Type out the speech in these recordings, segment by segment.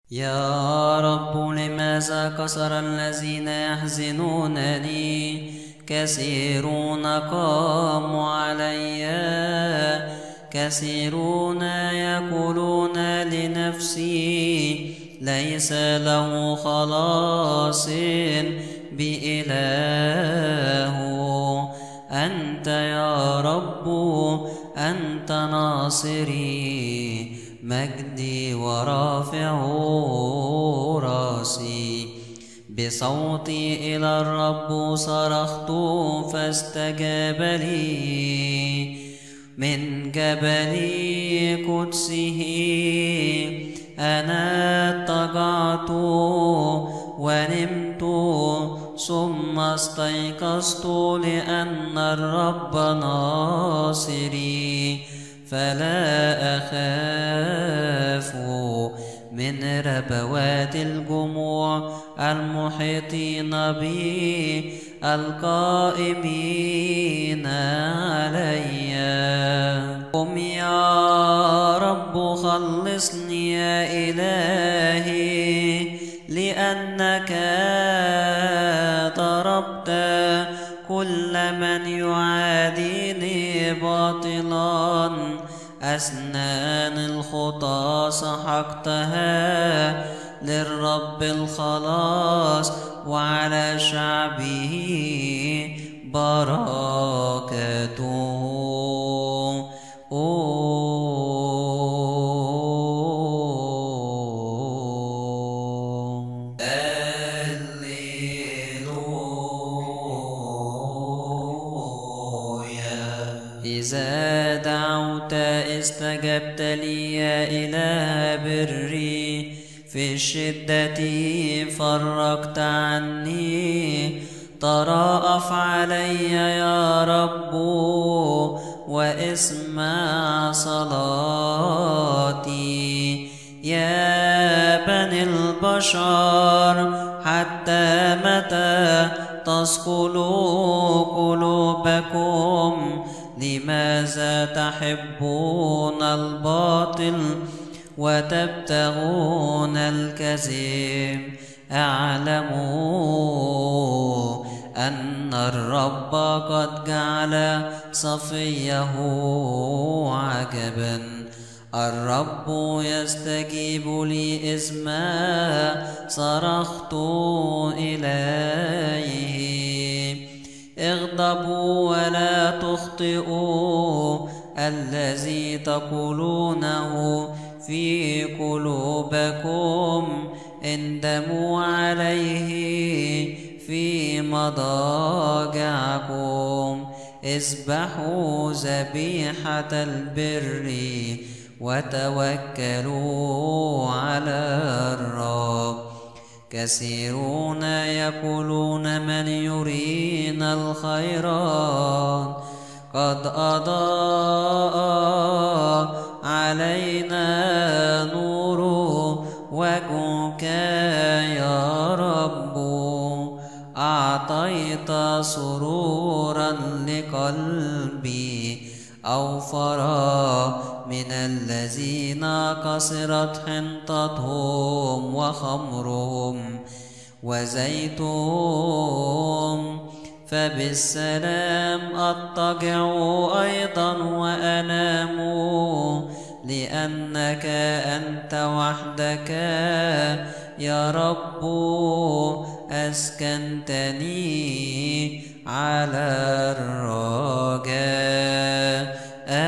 يا رب لماذا كسر الذين يحزنونني؟ كثيرون قاموا علي، كثيرون يقولون لنفسي ليس له خلاص بإله. أنت يا رب أنت ناصري، مجدي ورافع راسي. بصوتي إلى الرب صرخت فاستجاب لي، من جبل قدسه أنا اضطجعت ونمت، ثم استيقظت لأن الرب ناصري، فلا أخاف من ربوات الجموع المحيطين بي القائمين علي. قم يا رب خلصني يا إلهي، لأنك ضربت كل من يعاديني باطلا. أسنان الخطى سحقتها للرب الخلاص، وعلى شعبه بركاته. إذا دعوت استجبت لي يا إله بري، في الشدة فرجت عني. تراءف علي يا رب واسمع صلاتي. يا بني البشر حتى متى تصقلوا قلوبكم؟ لماذا تحبون الباطل وتبتغون الكذب؟ اعلموا أن الرب قد جعل صفيه عجبا. الرب يستجيب لي إذ ما صرخت إليه. اغضبوا ولا تخطئوا، الذي تقولونه في قلوبكم اندموا عليه في مضاجعكم. اذبحوا ذبيحة البر وتوكلوا على الرب. كثيرون يقولون من يرينا الخيرات، قد أضاء علينا نور وجهك يا رب. أعطيت سرورا لقلبي، أوفر من الذين كسرت حنطتهم وخمرهم وزيتهم. فبالسلام أضطجع أيضا وأنام، لأنك أنت وحدك يا رب أسكنتني على الرجاء.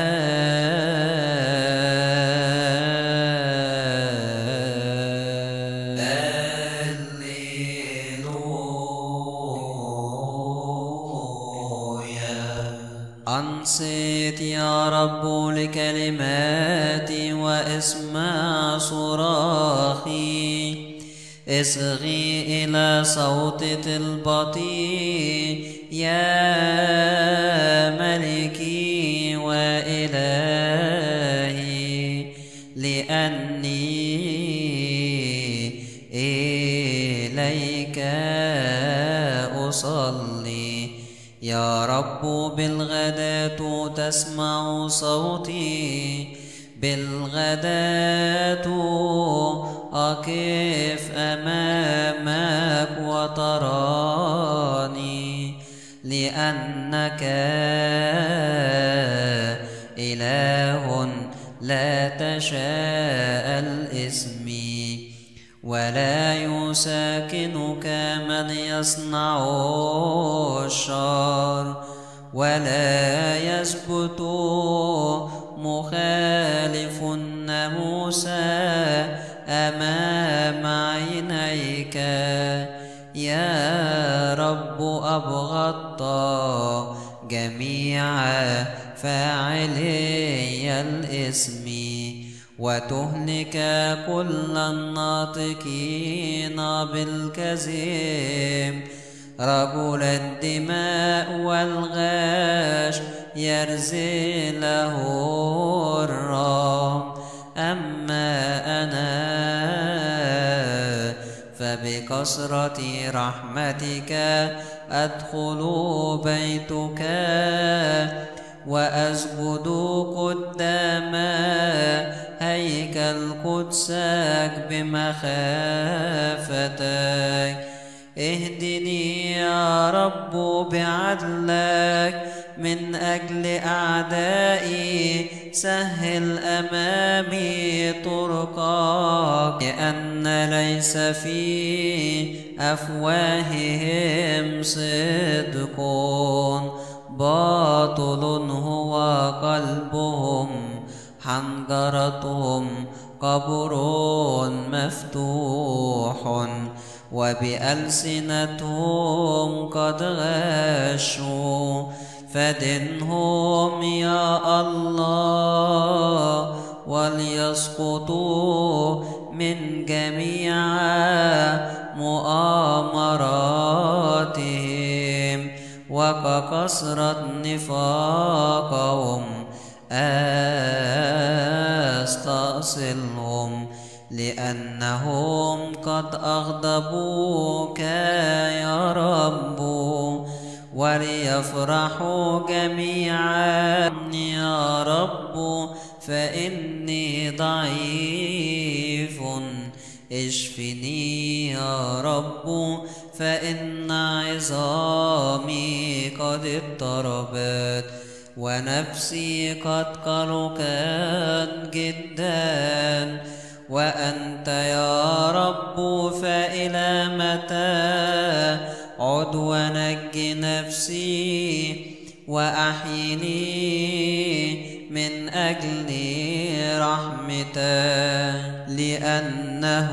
أنصت يا رب لكلماتي واسمع صراخي. اصغي إلى صوت طلبتي يا ملكي وإلهي، لأني إليك أصلي. يا رب بالغداة تسمع صوتي، بالغداة أقف أمامك وتراني، لأنك إله لا تشاء الاسم، ولا يساكنك من يصنع الشر، ولا يثبت مخالف الناموس أمام عينيك. يا رب أبغضت جميع فاعلي الاسم، وتهلك كل الناطقين بالكذب. رجل الدماء والغاش يرزي له الرب، أما أنا فبكثرة رحمتك أدخل بيتك، وأسجد قدام هيكل قدسك بمخافتك. اهدني يا رب بعدلك من أجل أعدائي، سهل أمامي طرقك، لأن ليس في أفواههم صدق، باطل هو قلبهم، حنجرتهم قبر مفتوح، وبألسنتهم قد غشوا. فدنهم يا الله، وليسقطوا من جميع مؤامراتهم، وككثرة نفاقهم أستأصلهم، لأنهم قد أغضبوك يا رب. وليفرحوا جميعا يا رب، فإني ضعيف. اشفني يا رب، فإن عظامي قد اضطربت، ونفسي قد قلقت جدا. وأنت يا رب فإلى متى عد ونج نفسي، وأحيني من أجل رحمتك، لأنه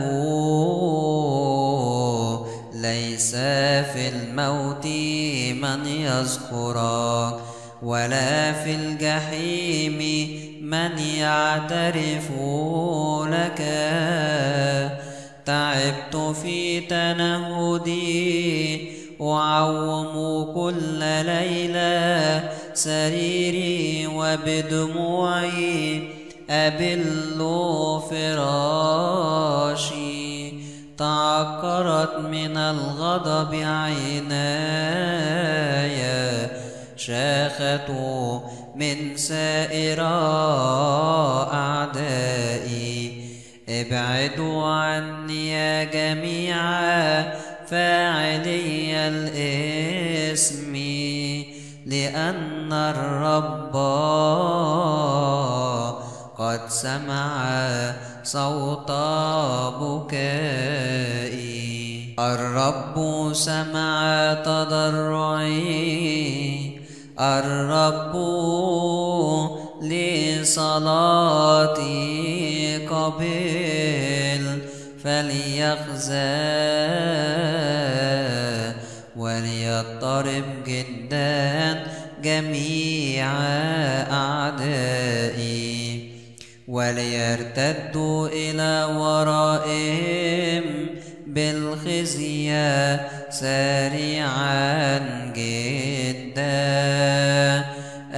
ليس في الموت من يذكرك، ولا في الجحيم من يعترف لك. تعبت في تنهدي، أعوم كل ليلة سريري، وبدموعي أبل فراشي. تعكرت من الغضب عيناي، شاخت من سائر أعدائي. ابعدوا عني يا جميع فاعلي الإثم، لأن الرب قد سمع صوت بكائي. الرب سمع تضرعي، الرب لصلاتي قبل. فليخزى وليضطرب جدا جميع أعدائي، وليرتدوا إلى ورائهم بالخزي سريعا جدا.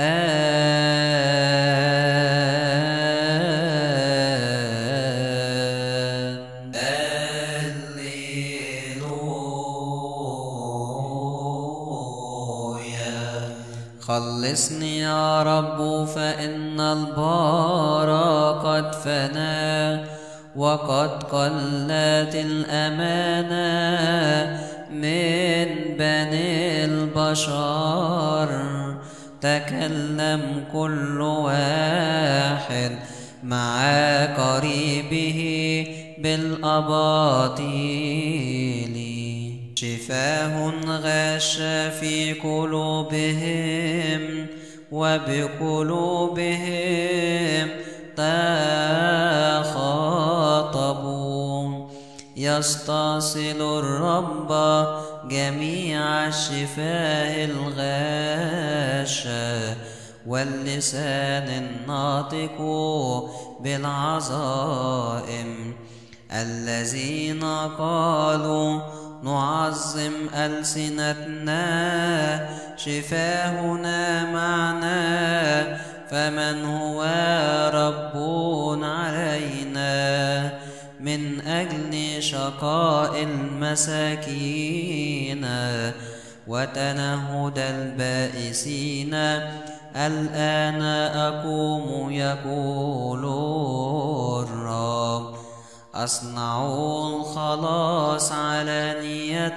خلصني يا رب، فإن البار قد فنى، وقد قلت الأمانة من بني البشر. تكلم كل واحد مع قريبه بالأباطيل. شفاه غش في قلوبهم وبقلوبهم تخاطبوا. يستصل الرب جميع الشفاه الغاشة واللسان الناطق بالعظائم. الذين قالوا نعظم ألسنتنا شفاهنا معنا، فمن هو رب علينا من أجل شقاء المساكين وتنهد البائسين. الآن أقوم يقول الرب، أصنع الخلاص علانية.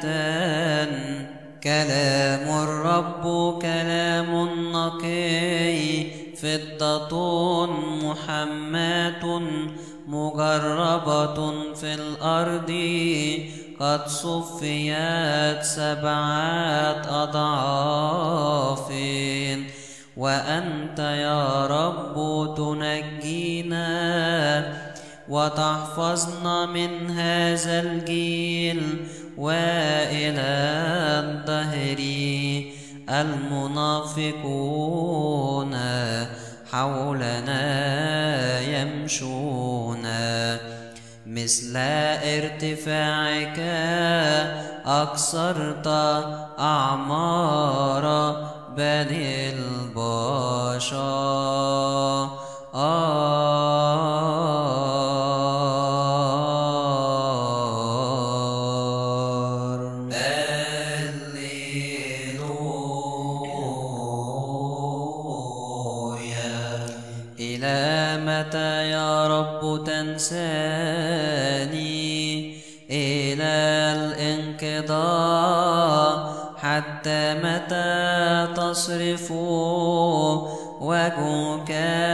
كلام الرب كلام نقي، فضة محماة مجربة في الأرض، قد صفيت 7 أضعاف. وأنت يا رب تنجينا وتحفظنا من هذا الجيل وإلى الدهر. المنافقون حولنا يمشون، مثل ارتفاعك أكثرت أعمار بني البشر. إلى متى يا رب تنساني؟ إلى الانقضاء حتى متى تصرف وجهك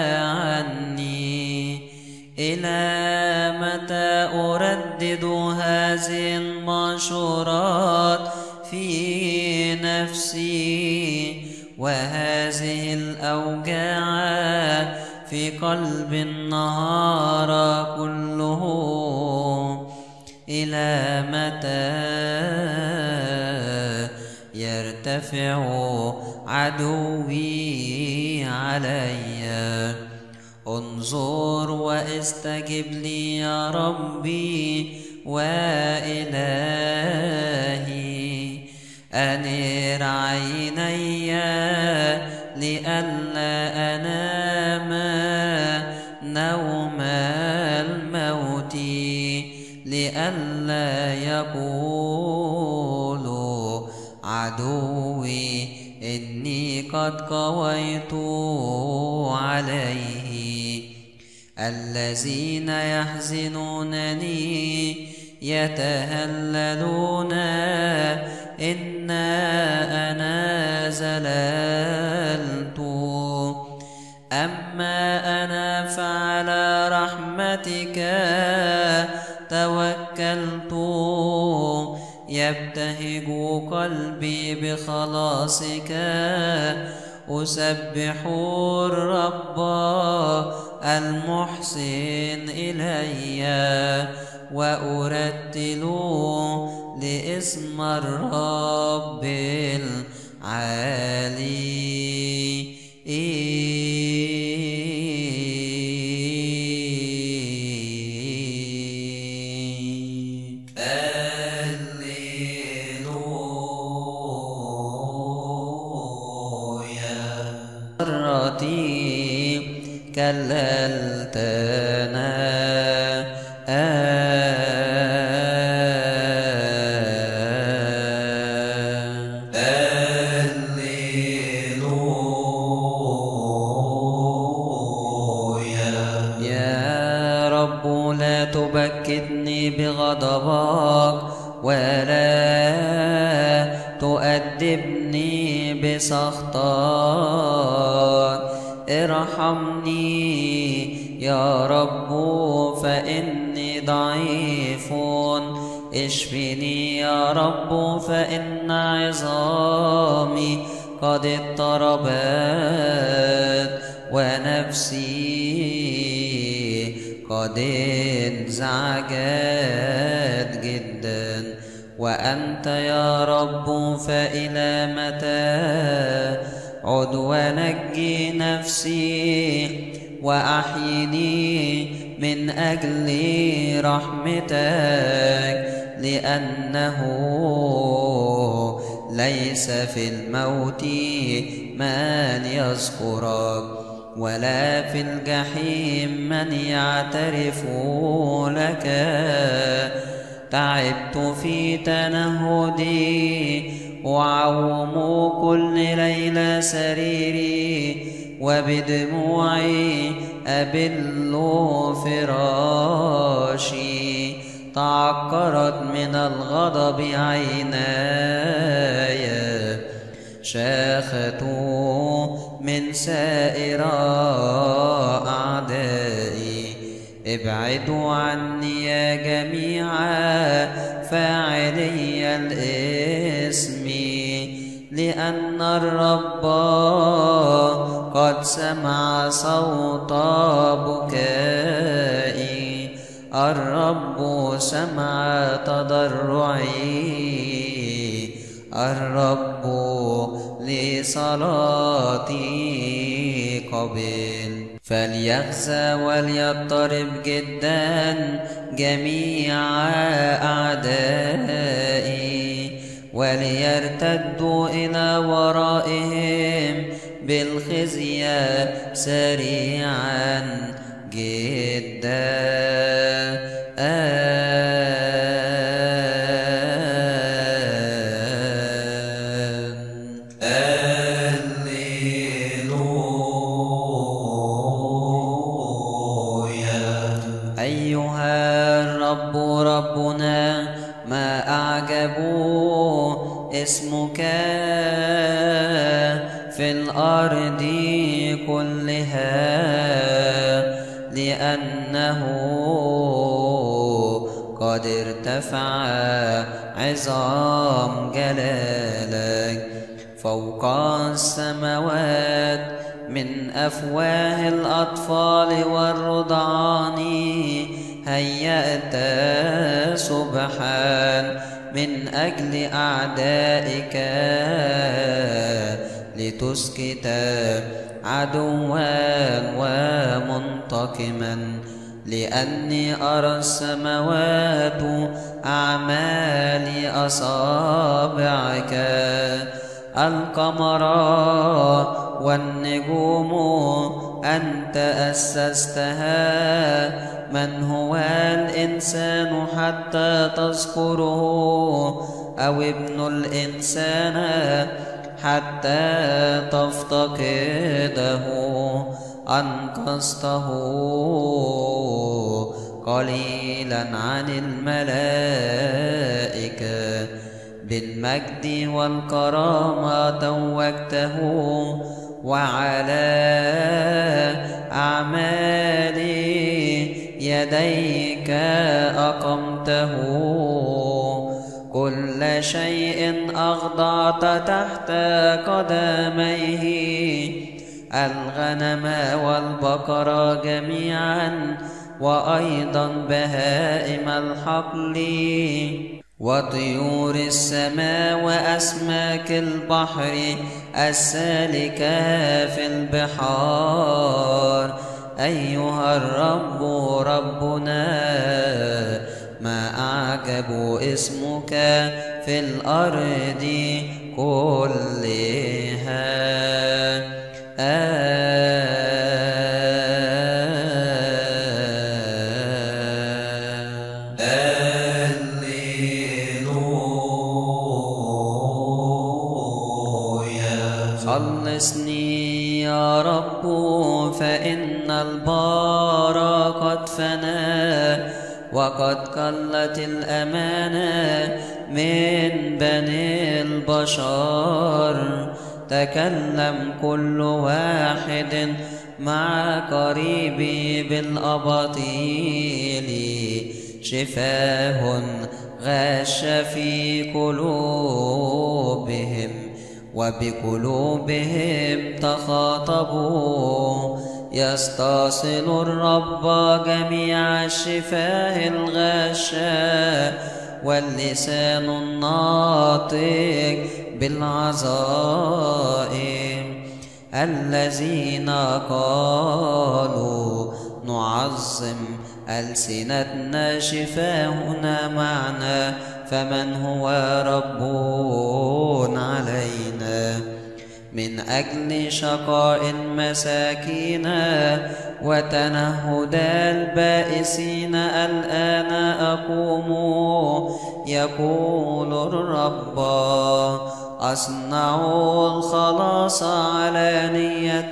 عني؟ إلى متى أردد هذه المنشورات في نفسي وهذه الأوجاع في قلب النهار كله؟ إلى متى يرتفع عدوي علي؟ انظر واستجب لي يا ربي وإلهي. أنر عيني لئلا أنام نوم الموت، لئلا يقول عدوي إني قد قويت عليه. الذين يحزنونني يتهللون إن أنا زللت، أما أنا فعلى رحمتك توكلت. يبتهج قلبي بخلاصك، أسبح الرب المحسن إلي وأرتل لاسم الرب العالي. كللتنا هللويا. ولا تؤدبني بسخطك. ارحمني يا رب فإني ضعيف، اشفني يا رب فإن عظامي قد اضطربت، ونفسي قد انزعجت جدا. وأنت يا رب فإلى متى؟ عد ونجي نفسي وأحيني من أجل رحمتك، لأنه ليس في الموت من يذكرك، ولا في الجحيم من يعترف لك. تعبت في تنهدي وعوم كل ليلة سريري، وبدموعي أبل فراشي. تعكرت من الغضب عيناي، شاخت من سائر أعدائي. ابعدوا عني يا جميع فاعلي الإثم، لأن الرب قد سمع صوت بكائي. الرب سمع تضرعي، الرب لصلاتي قبل. فليخزى وليضطرب جدا جميع أعدائي، وليرتدوا إلى ورائهم بالخزي سريعا جدا. أيها الرب ربنا، ما أعجب اسمك في الأرض كلها، لأنه قد ارتفع عظام جلالك فوق السماوات. من أفواه الأطفال والرضعان هيأت سبحان من أجل أعدائك، لتسكت عدوا ومنتقما. لأني أرى السماوات أعمال أصابعك، القمر والنجوم أنت أسستها. من هو الإنسان حتى تذكره، أو ابن الإنسان حتى تفتقده؟ أنقذته قليلا عن الملائكة، بالمجد والكرامة توجته، وعلى أعمال يديك أقمته. كل شيء أخضعت تحت قدميه، الغنم والبقر جميعا، وأيضا بهائم الحقل، وطيور السماء وأسماك البحر السالكة في البحار. أيها الرب ربنا، ما أعجب اسمك في الأرض كلها. خلصني يا رب فإن البار قد فنى، وقد قلت الأمانة من بني البشر. تكلم كل واحد مع قريبه بالأباطيل، شفاه غش في قلوبهم، وبقلوبهم تخاطبوا. يستصل الرب جميع الشفاه الغشاء، واللسان الناطق بالعظائم. الذين قالوا نعظم ألسنتنا شفاهنا معنا، فمن هو رب علينا؟ من أجل شقاء المساكين وتنهد البائسين الآن أقوم، يقول الرب. أصنع الخلاص علانية،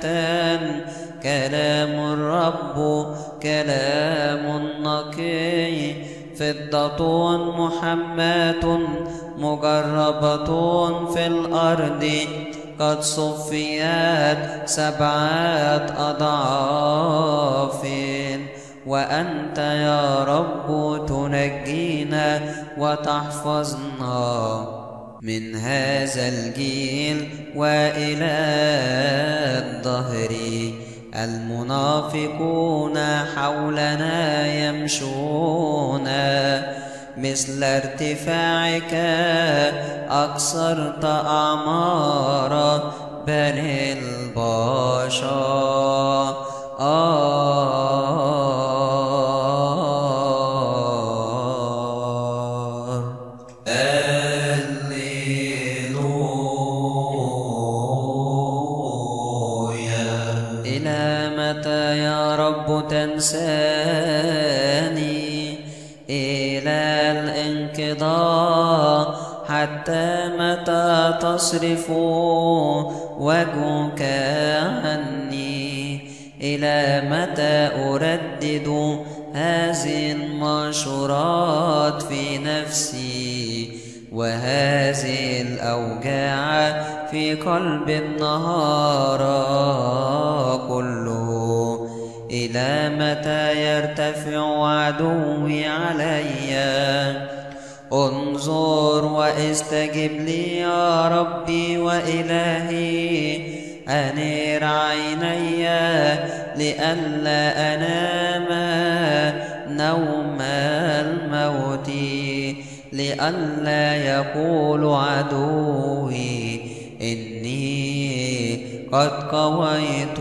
كلام الرب كلام نقي. فضة محماة مجربة في الأرض، قد صفيت 7 أضعاف. وأنت يا رب تنجينا وتحفظنا من هذا الجيل وإلى الدهر. المنافقون حولنا يمشون، مثل ارتفاعك أكثرت أعمار بني البشر. إلى متى يا رب تنساني؟ إلى الانقضاء حتى متى تصرف وجهك عني؟ إلى متى أردد هذه المنشورات في نفسي، وهذه الأوجاع في قلب النهار كله؟ إلى متى يرتفع عدوي علي؟ انظر واستجب لي يا ربي وإلهي. أنير عيني لئلا أنام نوم الموت، لئلا يقول عدوي إني قد قويت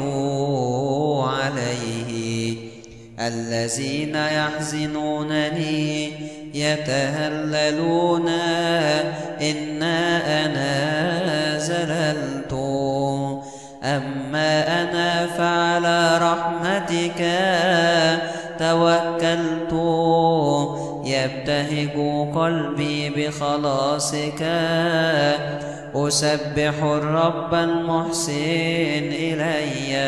عليه. الذين يحزنونني يتهللون إن أنا زللت، أما أنا فعلى رحمتك توكلت. يبتهج قلبي بخلاصك، أسبح الرب المحسن إلي،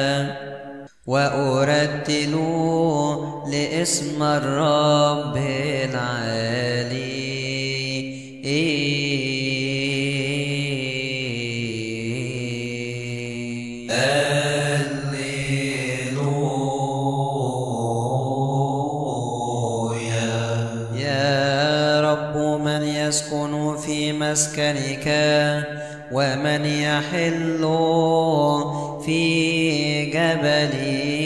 وأرتل لاسم الرب العالي. يا رب من يسكن في مسكنك، ومن يحل في جبل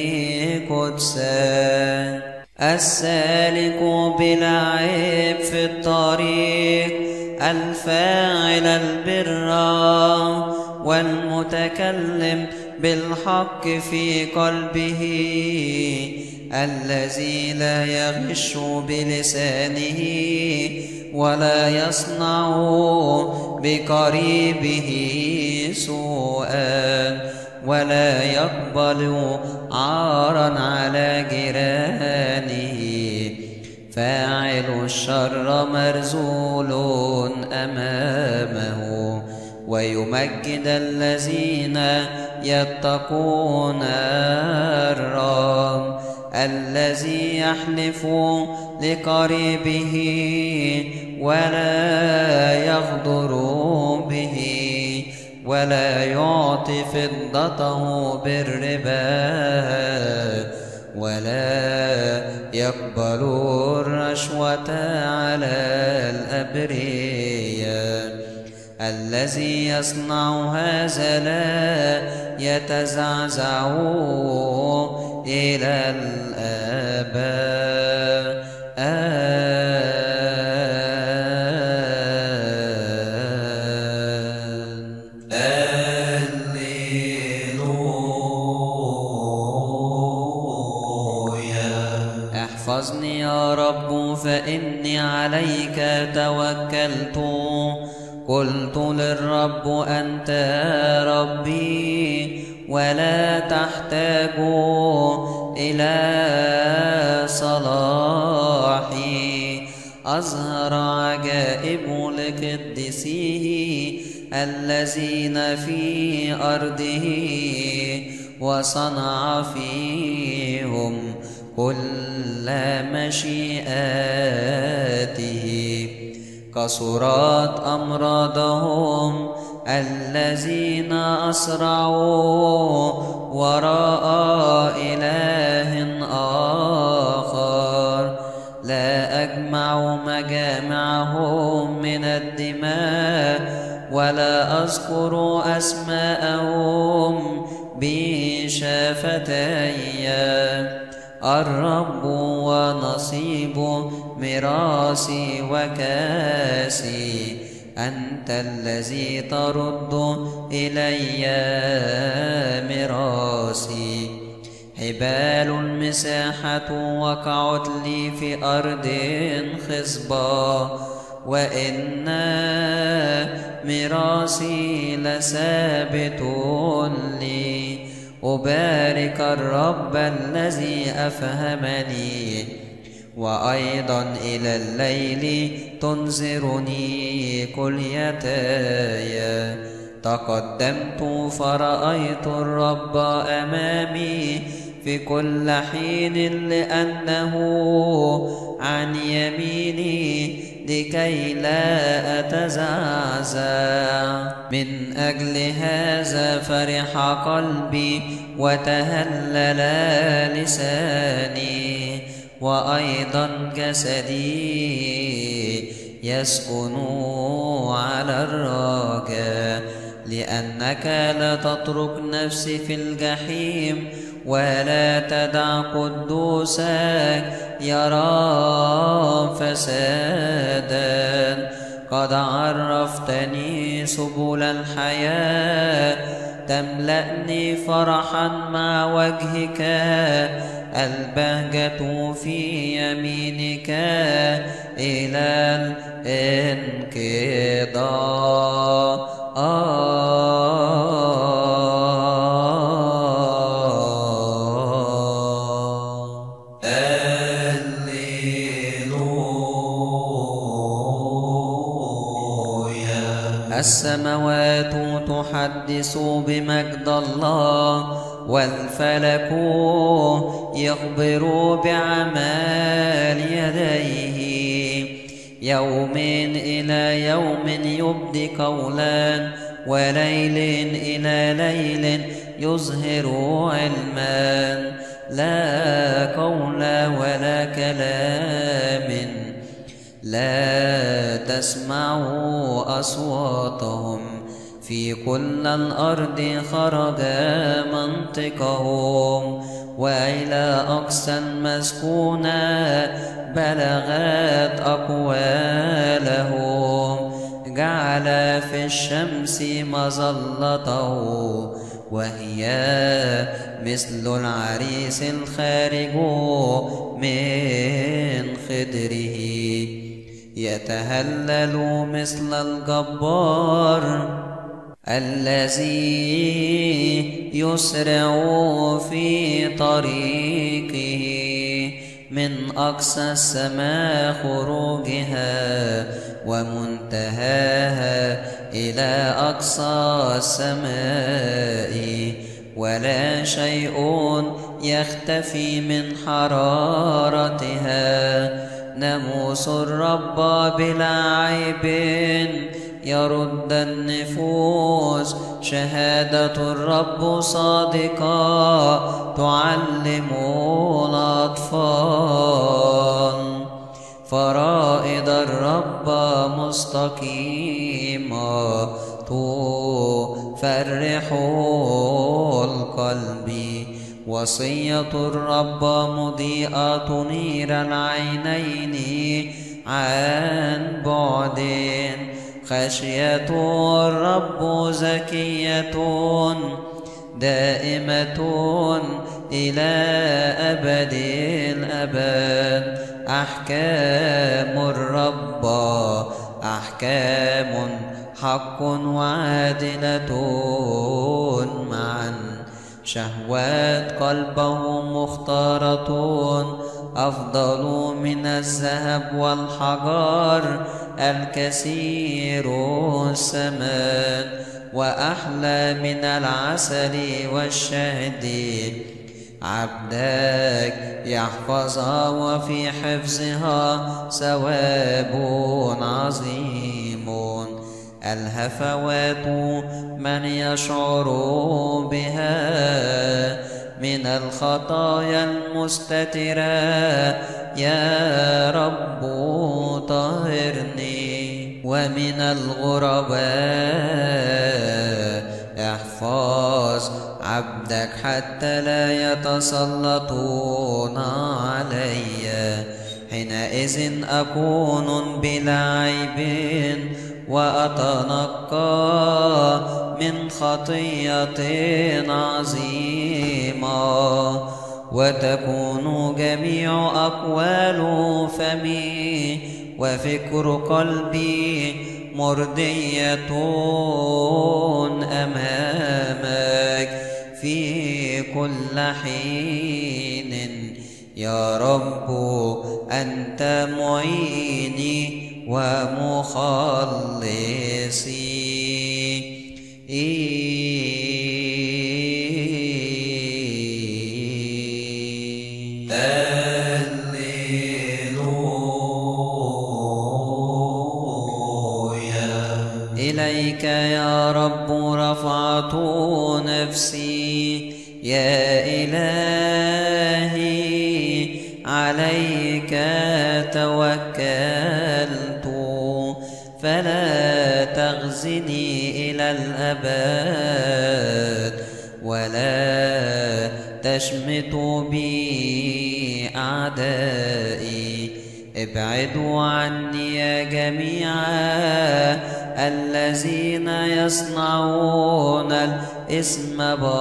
قدسك؟ السالك بلا عيب في الطريق، الفاعل البر والمتكلم بالحق في قلبه، الذي لا يغش بلسانه ولا يصنع بقريبه سوءا، ولا يقبل عارا على جيرانه. فاعل الشر مرذول أمامه، ويمجد الذين يتقون الرب. الذي يحلف لقريبه ولا يغدر به ولا يعطي فضته بالربا ولا يقبل الرشوة على الأبرياء. الذي يصنع هذا لا يتزعزع إلى الآباء. احفظني يا رب فإني عليك توكلت. قلت للرب أنت ربي ولا تحتاج إلى صلاحي. أظهر عجائب لقدسيه الذين في أرضه وصنع فيهم كل مشيئاته. كثرت أمراضهم الذين أسرعوا وراء إله آخر. لا أجمع مجامعهم من الدماء ولا أذكر أسماءهم بشفتي. الرب ونصيب ميراثي وكاسي. أنت الذي ترد إلي ميراثي. حبال المساحة وقعت لي في أرض خصبة وإن ميراثي لثابت لي. أبارك الرب الذي أفهمني وأيضا إلى الليل تنذرني كليتاي. تقدمت فرأيت الرب أمامي في كل حين لأنه عن يميني لكي لا أتزعزع. من أجل هذا فرح قلبي وتهلل لساني وأيضا جسدي يسكن على الرجاء. لأنك لا تترك نفسي في الجحيم ولا تدع قدوسك يرى فسادا. قد عرفتني سبل الحياة تملأني فرحا مع وجهك. البهجة في يمينك إلى الانقضاء. السماوات تحدث بمجد الله والفلك يخبر بعمال يديه. يوم إلى يوم يبدي قولا وليل إلى ليل يظهر علما. لا قول ولا كلام لا تسمعوا أصواتهم. في كل الأرض خرج منطقهم وإلى أقصى المسكونة بلغت أقوالهم. جعل في الشمس مظلته وهي مثل العريس الخارج من خدره. يتهلل مثل الجبار الذي يسرع في طريقه. من أقصى السماء خروجها ومنتهاها إلى أقصى السماء. ولا شيء يختفي من حرارتها. ناموس الرب بلا عيب يرد النفوس. شهادة الرب صادقة تعلم الأطفال. فرائض الرب مستقيمة تفرح القلب. وصية الرب مضيئة تنير العينين عن بعد. خشية الرب زكية دائمة إلى أبد الأبد. أحكام الرب أحكام حق وعادلة معا. شهوات قلبه مختارة أفضل من الذهب والحجر الكثير الثمن. وأحلى من العسل والشهد. عبدك يحفظها وفي حفظها ثواب عظيم. الهفوات من يشعر بها من الخطايا المستترة. يا رب طهرني. ومن الغرباء احفظ عبدك حتى لا يتسلطون علي. حينئذ أكون بلا عيب وأتنقى من خطية عظيمة. وتكون جميع أقوال فمي وفكر قلبي مرضية أمامك في كل حين. يا رب أنت معيني ومخلصي. إليك يا رب رفعت نفسي. يا إلهي عليك توكلت. فلا تخزني إلى الأبد ولا تشمت بي أعدائي. ابعدوا عني يا جميع الذين يصنعون الإثم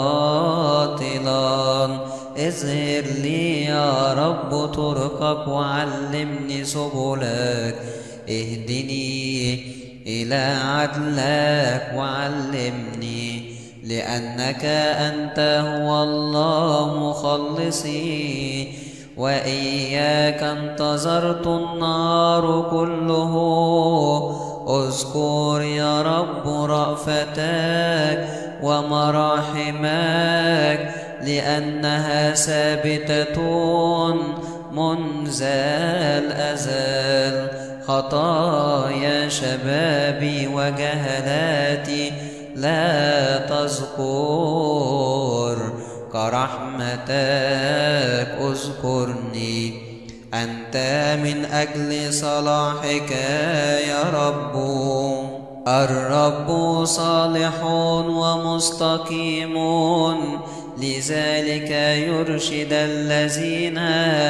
باطلا. اظهر لي يا رب طرقك وعلمني سبلك. اهدني إلى عدلك وعلمني، لأنك أنت هو الله مخلصي. وإياك انتظرت النار كله. اذكر يا رب رأفتك ومراحمك، لأنها ثابتة منذ الأزل. خطايا شبابي وجهلاتي لا تذكر، كرحمتك اذكرني. أنت من أجل صلاحك يا رب. الرب صالح ومستقيم، لذلك يرشد الذين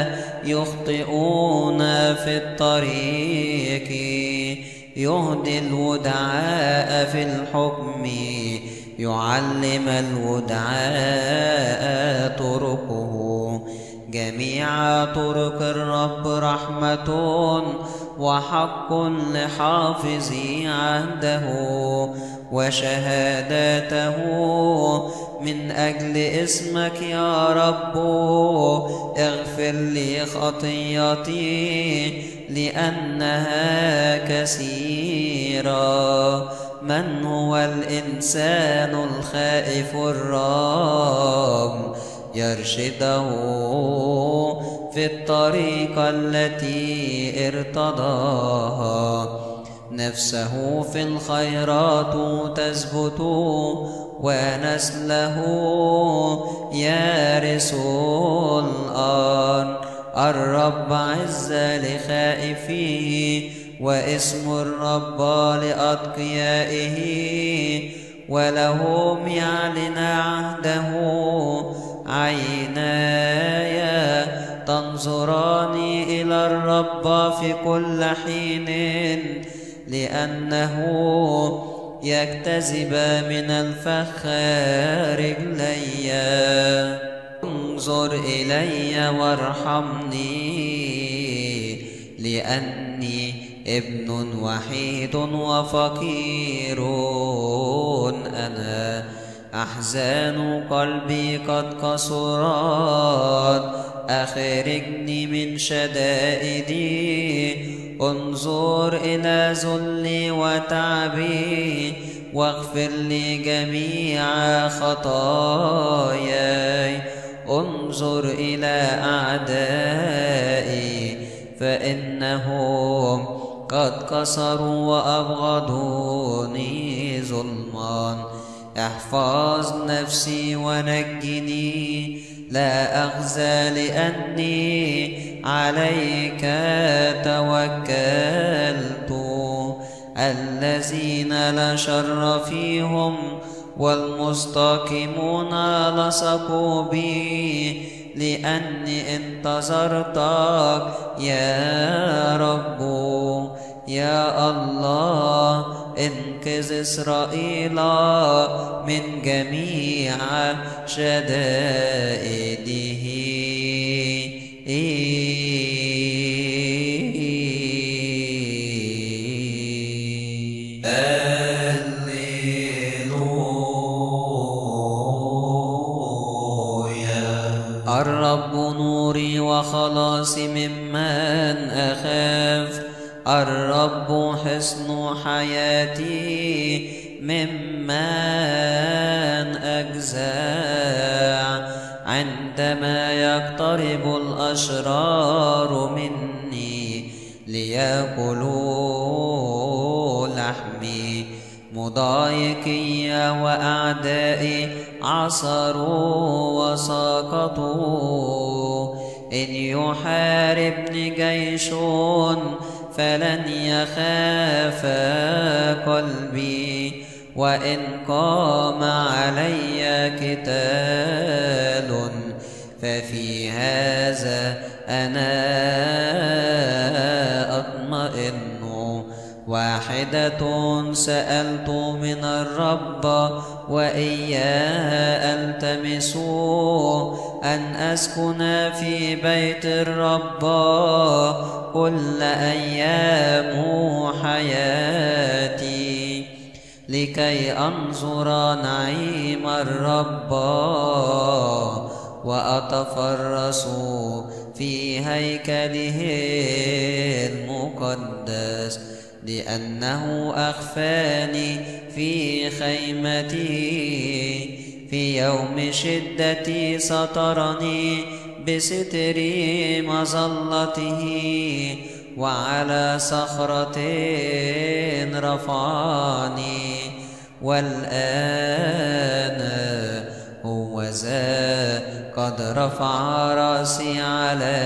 يخطئون في الطريق. يهدي الودعاء في الحكم، يعلم الودعاء طرقه. جميع طرق الرب رحمة وحق لحافظي عهده، وشهاداته من أجل اسمك يا رب. اغفر لي خطيئتي لأنها كثيرة. من هو الإنسان الخائف الرب؟ يرشده في الطريق التي ارتضاها. نفسه في الخيرات تثبت ونسله يرث الأرض. الرب عز لخائفيه واسم الرب لأتقيائه، ولهم يعلن عهده. عيناي تنظران إلى الرب في كل حين، لأنه يجتذب من الفخ رجلي. انظر إلي وارحمني، لأني ابن وحيد وفقير أنا. أحزان قلبي قد كثرت، أخرجني من شدائدي. انظر إلى ذلي وتعبي، واغفر لي جميع خطاياي. انظر إلى أعدائي، فإنهم قد كسروا وأبغضوني ظلما. احفظ نفسي ونجني، لا أخزى لأني عليك توكلت. الذين لا شر فيهم والمستقيمون لصقوا بي، لأني انتظرتك يا رب. يا الله انقذ إسرائيل من جميع شدائده. الرب نوري وخلاصي ممن أخاف. الرب حصن حياتي ممن أجزع. عندما يقترب الأشرار مني ليأكلوا لحمي، مضايقي وأعدائي عصروا وسقطوا. إن يحاربني جيش فلن يخاف قلبي، وإن قام علي قتال ففي هذا أنا أطمئن. واحدة سألت من الرب وإياه ألتمس، أن أسكن في بيت الرب كل أيام حياتي، لكي أنظر نعيم الرب وأتفرس في هيكله المقدس. لأنه أخفاني في خيمتي، في يوم شدتي سترني بستر مظلته. وعلى صخرة رفعني، والآن هو ذا قد رفع رأسي على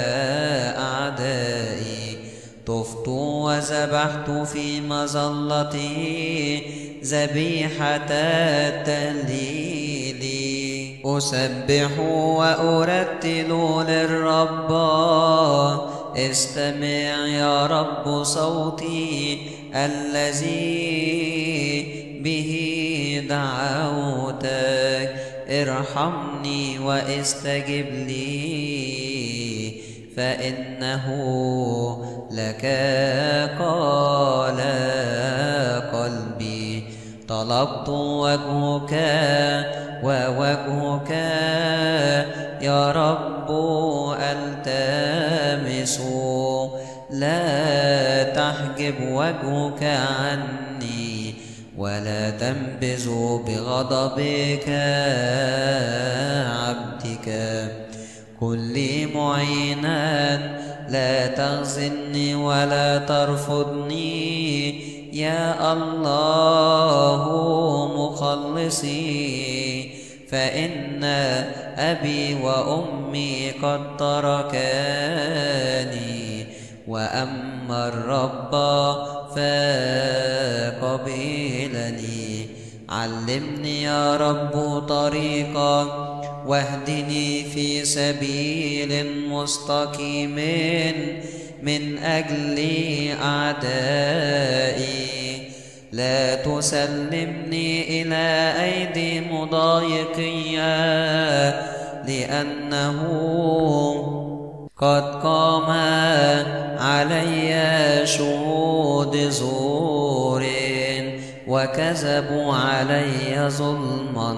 أعدائي. طفت وذبحت في مظلته ذبيحة التهليل. أسبح وأرتل للرب، استمع يا رب صوتي الذي به دعوتك. ارحمني واستجب لي، فإنه لك قال قلبي. طلبت وجهك ووجهك يا رب ألتمس. لا تحجب وجهك عني ولا تنبذ بغضبك عبدك. كن لي معينا لا تخزني ولا ترفضني يا الله مخلصي، فإن أبي وأمي قد تركاني، وأما الرب فقبلني. علمني يا رب طريقك واهدني في سبيل مستقيم من أجل أعدائي. لا تسلمني إلى أيدي مضايقية، لأنه قد قام علي شهود زور وكذبوا علي ظلما،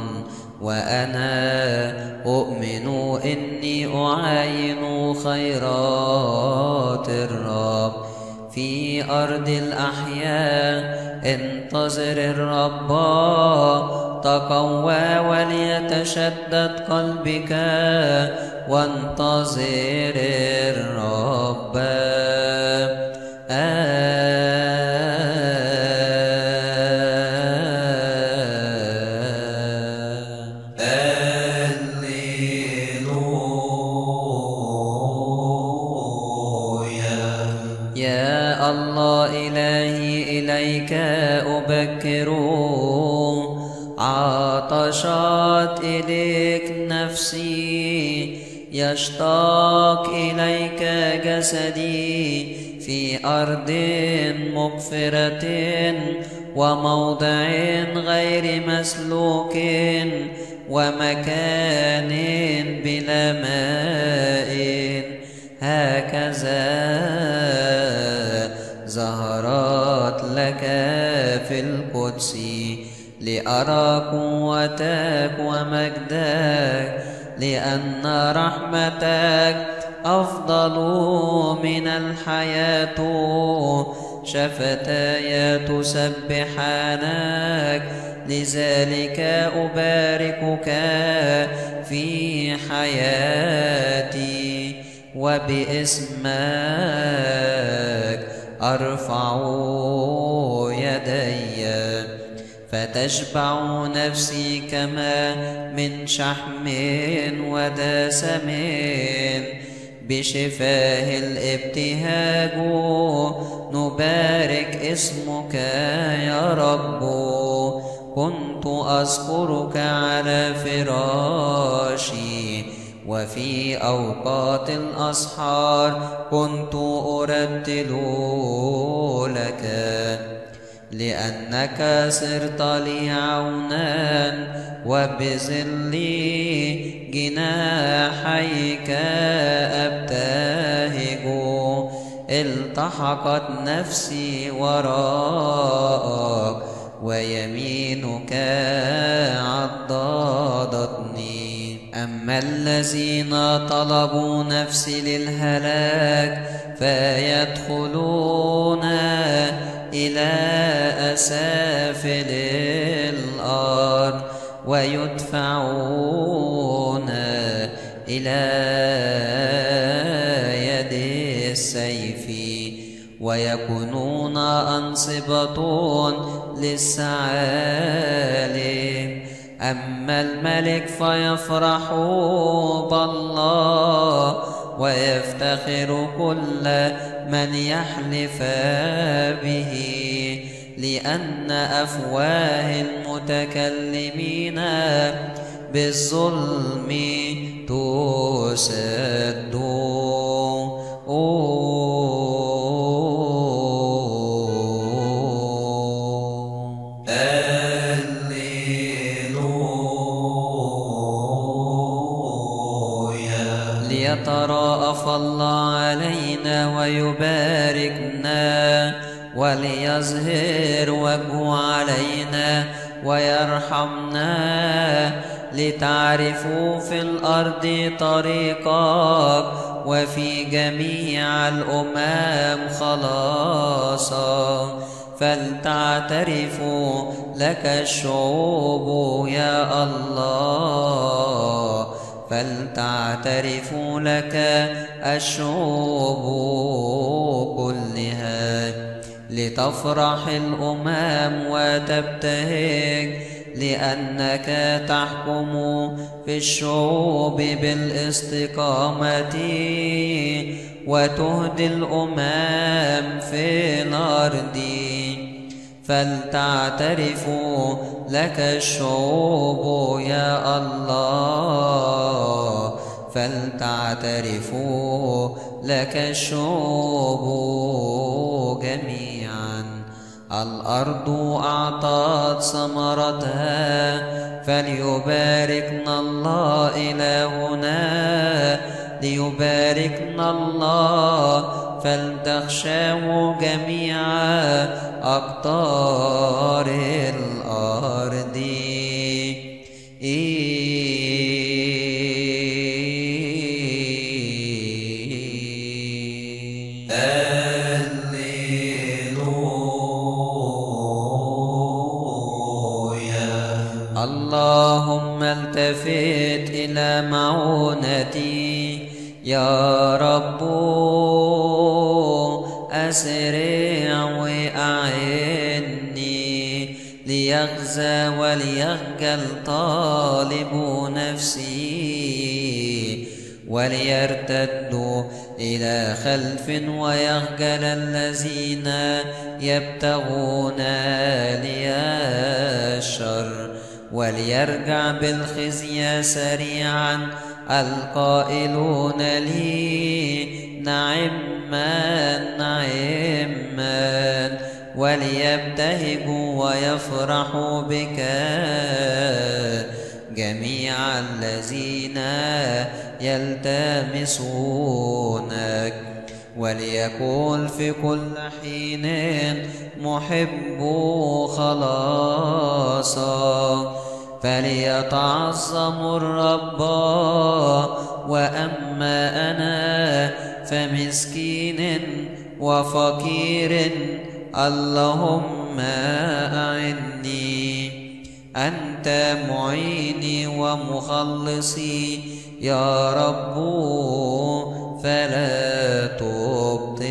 وأنا أؤمن إني أعاين خيرات الرب. في أرض الأحياء انتظر الرب، تقوى وليتشدد قلبك وانتظر الرب. يا الله إلهي إليك أبكر، عطشت إليك نفسي، يشتاق إليك جسدي في أرض مغفرة وموضع غير مسلوك ومكان بلا ماء. هكذا ظهرت لك في القدس، لأرى قوتك ومجدك، لأن رحمتك أفضل من الحياة. شفتاي تسبحانك، لذلك أباركك في حياتي، وباسمك أرفع يدي. فتشبع نفسي كما من شحم ودسم، بشفاه الابتهاج نبارك اسمك يا رب. كنت أذكرك على فراشي، وفي أوقات الأسحار كنت أرتل لك، لأنك صرت لي عونا، وبظل جناحيك أبتهج. التحقت نفسي وراءك، ويمينك عضدتني. أما الذين طلبوا نفسي للهلاك فيدخلون إلى أسافل الأرض، ويدفعون إلى يد السيف، ويكونون أنصبة للثعالب. أما الملك فيفرح بالله، ويفتخر كل من يحلف به، لأن أفواه المتكلمين بالظلم تسد. ليتراءف الله علينا ويباركنا، وليظهر وجهه علينا ويرحمنا، لتعرفوا في الأرض طريقك، وفي جميع الأمم خلاصا. فلتعترف لك الشعوب يا الله، فلتعترف لك الشعوب كلها. لتفرح الأمم وتبتهج لأنك تحكم في الشعوب بالاستقامة، وتهدي الأمم في الأرض. فلتعترف لك الشعوب يا الله، فلتعترف لك الشعوب جميعا. الأرض أعطت ثمرتها، فليباركنا الله إلهنا، ليباركنا الله. فلتخشوا جميع أقطار الأرض. اللهم التفت إلى معونتي يا رب، أسرع وأعني، ليغزى وليخجل طالب نفسي، وليرتد إلى خلف ويخجل الذين يبتغون لي الشر، وليرجع بالخزي سريعا القائلون لي نعما نعما، وليبتهجوا ويفرحوا بك جميع الذين يلتمسونك. وليقول في كل حين محب خلاصا، فليتعظم الرب. وأما أنا فمسكين وفقير، اللهم أعني. أنت معيني ومخلصي يا رب، فلا تبطئ.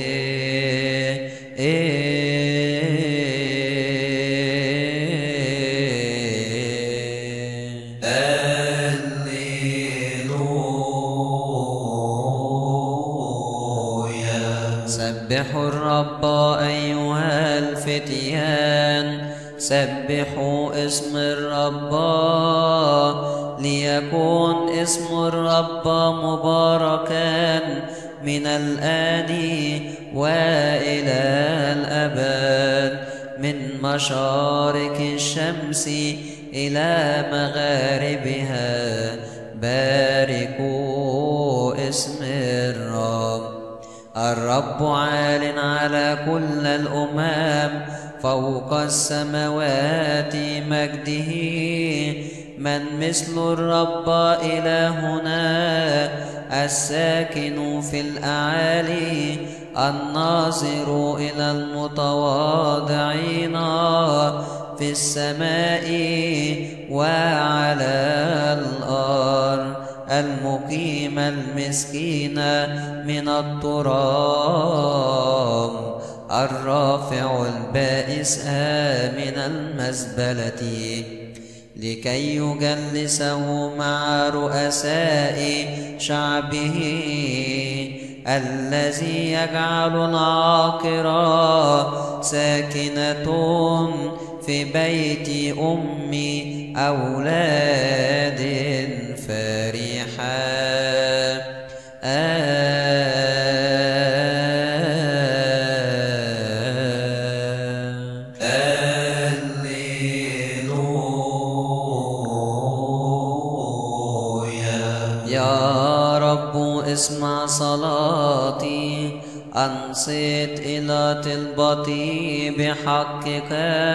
سبحوا الرب أيها الفتيان، سبحوا اسم الرب، ليكون اسم الرب مباركا من الآن وإلى الأبد، من مشارق الشمس إلى مغاربها. باركوا اسم الرب. الرب عال على كل الأمم، فوق السماوات مجده. من مثل الرب إلهنا، الساكن في الأعالي، الناظر إلى المتواضعين في السماء وعلى الأرض، المقيم المسكين من التراب، الرافع البائس من المزبلة، لكي يجلسه مع رؤساء شعبه، الذي يجعل العاقرة ساكنة في بيت أم أولاد فرحا. يا رب اسمع صلاتي، أنصت إلى طلبتي بحقك،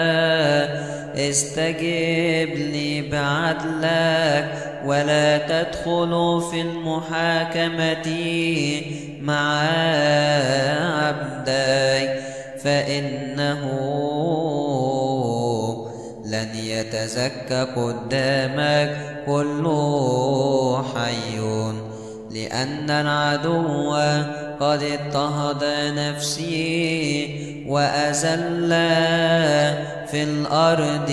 استجب لي بعدلك، ولا تدخل في المحاكمة مع عبدك، فإنه لن يتزكى قدامك كل حي، لأن العدو قد اضطهد نفسي وأذل في الأرض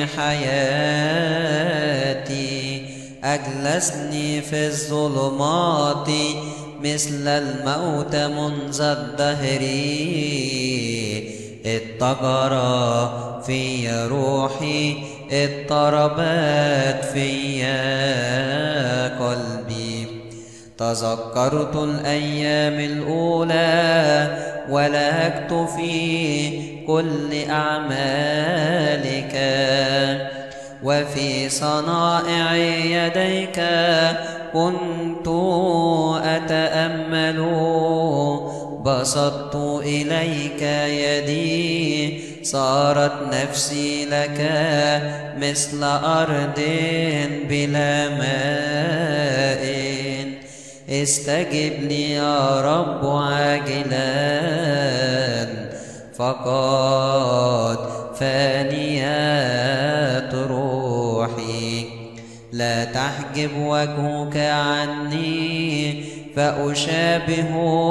حياتي. أجلسني في الظلمات مثل الموت منذ الدهر، اضطجر في روحي، اضطربت في قلبي. تذكرت الأيام الأولى ولهجت في كل أعمالك، وفي صنائع يديك كنت أتأمل. بسطت إليك يدي، صارت نفسي لك مثل أرض بلا ماء. استجب لي يا رب عاجلا، فقد فانيت روحي. لا تحجب وجهك عني، فأشابه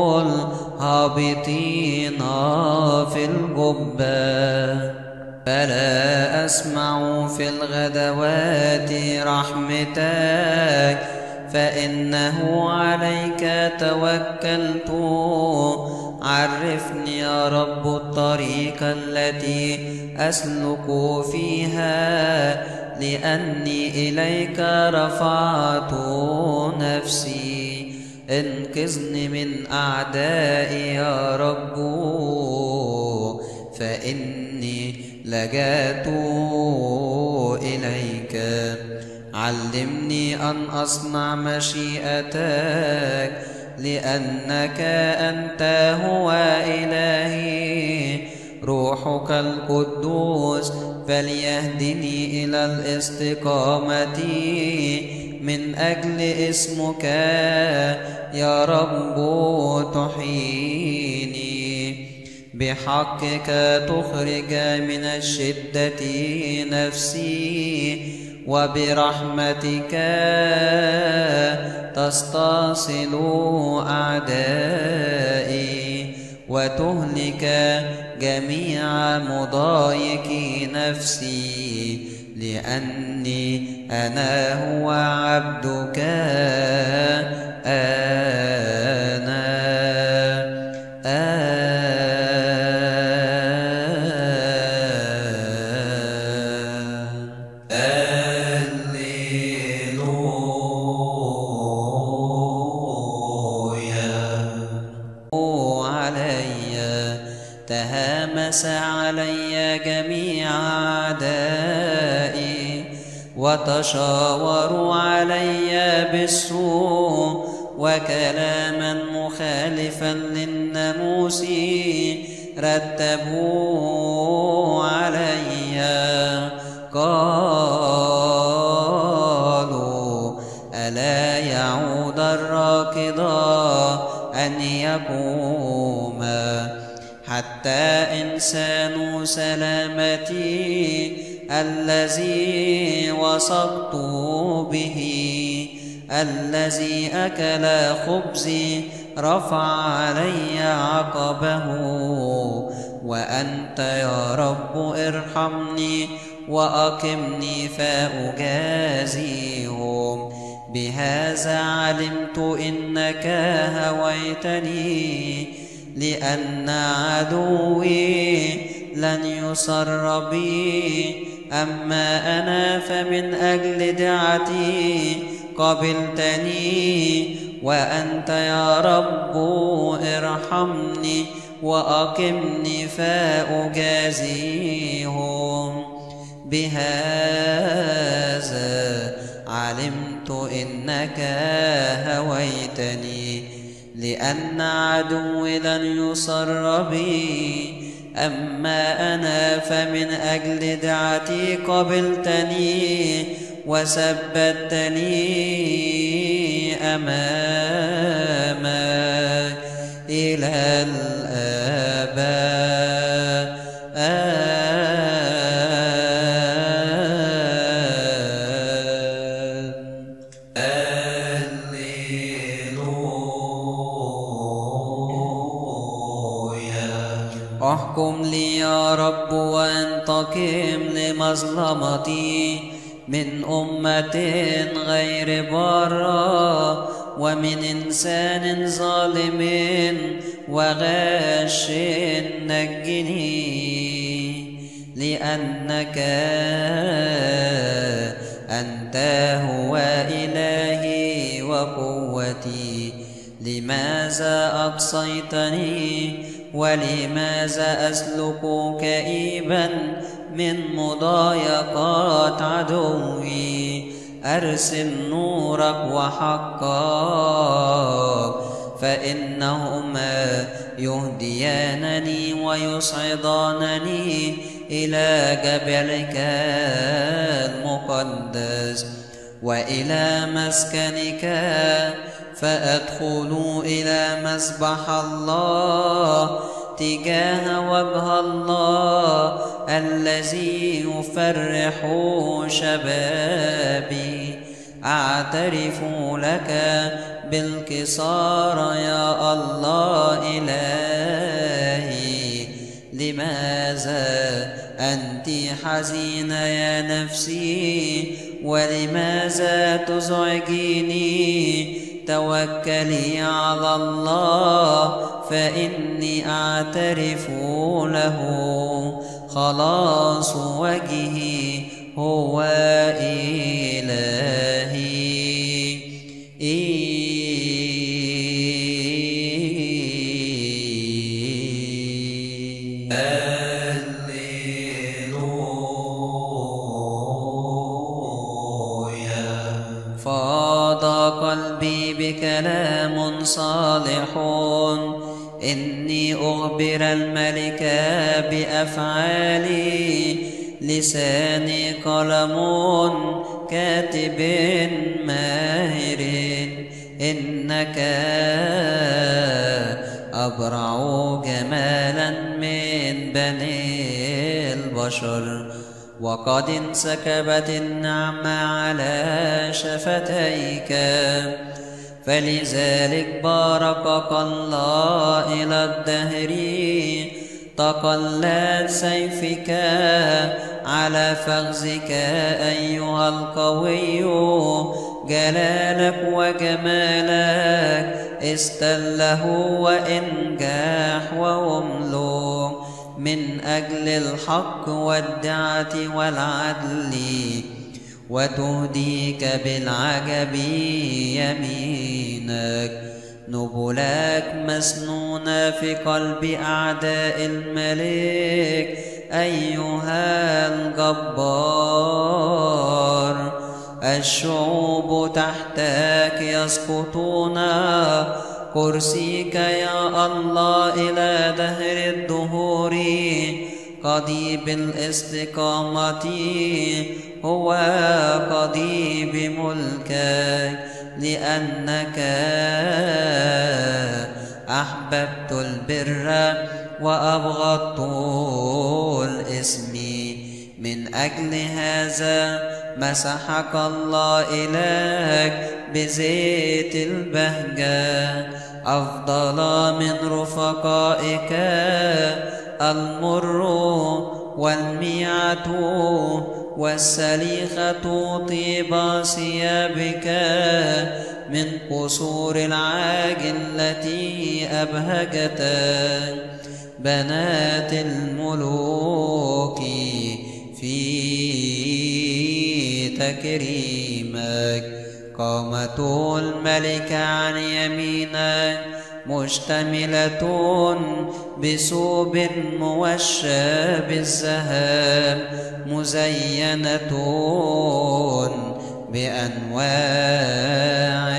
الهابطين في الجبة. فلا أسمع في الغدوات رحمتك، فإنه عليك توكلت. عرفني يا رب الطريق التي أسلك فيها، لأني إليك رفعت نفسي. انقذني من أعدائي يا رب، فإني لجأت إليك. علمني أن أصنع مشيئتك، لأنك أنت هو إلهي. روحك القدوس فليهدني إلى الاستقامة من أجل اسمك يا رب. تحييني بحقك، تخرج من الشدة نفسي، وبرحمتك تستصل أعدائي، وتهلك جميع مضايقي نفسي، لأني أنا هو عبدك. تهامس علي جميع أعدائي، وتشاوروا علي بالسوء، وكلاما مخالفا للناموس رتبوا علي. قالوا ألا يعود الراكض أن يقوما، حتى إنسان سلامتي الذي وثقت به، الذي أكل خبزي رفع علي عقبه. وأنت يا رب ارحمني وأقمني فأجازيهم. بهذا علمت إنك هويتني، لأن عدوي لن يصر بي. أما أنا فمن أجل دعتي قبلتني، وأنت يا رب ارحمني وأقمني فأجازيهم. بهذا علمت إنك هويتني، لأن عدوي لن يصر بي. أما أنا فمن أجل دعتي قبلتني، وثبتني أمامك إلى الأبد. رب وانتقم لمظلمتي من أمة غير بارة ومن إنسان ظالم وغاش نجني، لأنك أنت هو إلهي وقوتي. لماذا أقصيتني ولماذا أسلك كئيبا من مضايقات عدوي؟ أرسل نورك وحقك فإنهما يهديانني ويصعدانني إلى جبلك المقدس وإلى مسكنك، فأدخل إلى مسبح الله تجاه وجه الله الذي يفرح شبابي. أعترف لك بالكسار يا الله إلهي. لماذا أنت حزينة يا نفسي ولماذا تزعجيني؟ توكلي على الله فإني أعترف له. خلاص وجهي هو إلهي. فاض قلبي بكلام صالح، إني أخبر الملك بأفعالي. لساني قلم كاتب ماهر، إنك أبرع جمالا من بني البشر. وقد انسكبت النعمة على شفتيك، فلذلك باركك الله إلى الدهر. تقلت سيفك على فخذك أيها القوي، جلالك وجمالك استله وإنجاح وأملك من أجل الحق والدعة والعدل، وتهديك بالعجب يمينك. نبلك مسنونة في قلب أعداء الملك أيها الجبار. الشعوب تحتك يسقطون، كرسيك يا الله إلى دهر الدهور. قضيب الاستقامة هو قضيب ملكك، لأنك أحببت البر وأبغضت الإثم. من أجل هذا مسحك الله إلهك بزيت البهجة، أفضل من رفقائك المر والميعة والسليخة طيب ثيابك من قصور العاج التي أبهجتك. بنات الملوك في تكريمك، قامة الملك عن يمينك مشتملة بثوب موشى بالذهب، مزينة بأنواع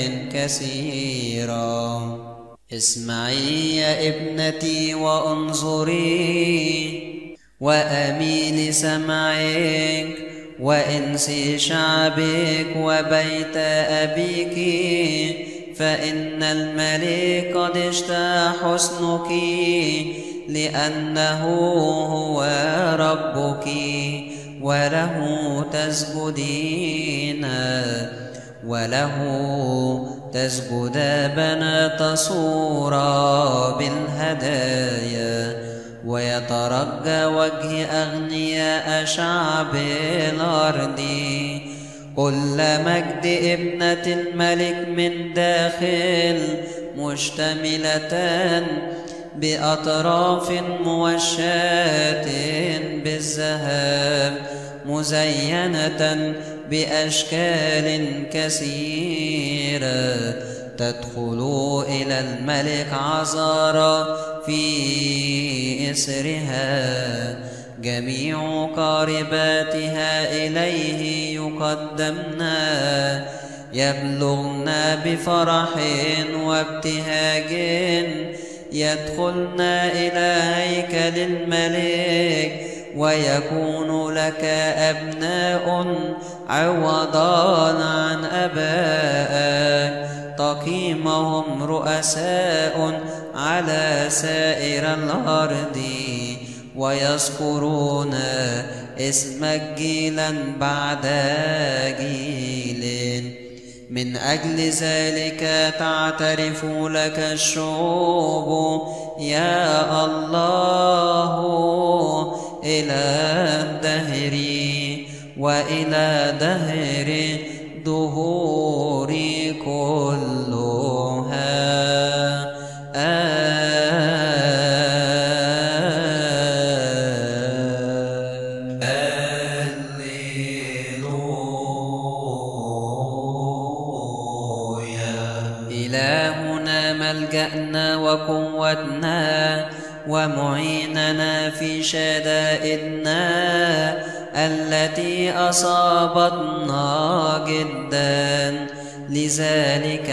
كثيرة. اسمعي يا ابنتي وانظري وأميلي سمعك، وانسي شعبك وبيت أبيك، فإن الملك قد اشتهى حسنك، لأنه هو ربك وله تسجدين، وله تسجد بنات صورة بالهدايا، ويترجى وجه أغنياء شعب الأرض. كل مجد ابنة الملك من داخل مشتملة بأطراف موشاة بالذهب مزينة بأشكال كثيرة. تدخل إلى الملك عذارى في إسرها، جميع قارباتها إليه يقدمنا، يبلغن بفرح وابتهاج، يدخلن إلى هيكل الملك، ويكون لك أبناء عوضا عن أبائك، تقيمهم رؤساء على سائر الأرض، ويذكرون اسمك جيلا بعد جيل. من أجل ذلك تعترف لك الشعوب يا الله إلى الدهر وإلى دهر دهور كلها. إلهنا ملجأنا وقوتنا ومعيننا في شدائدنا التي أصابتنا جدا، لذلك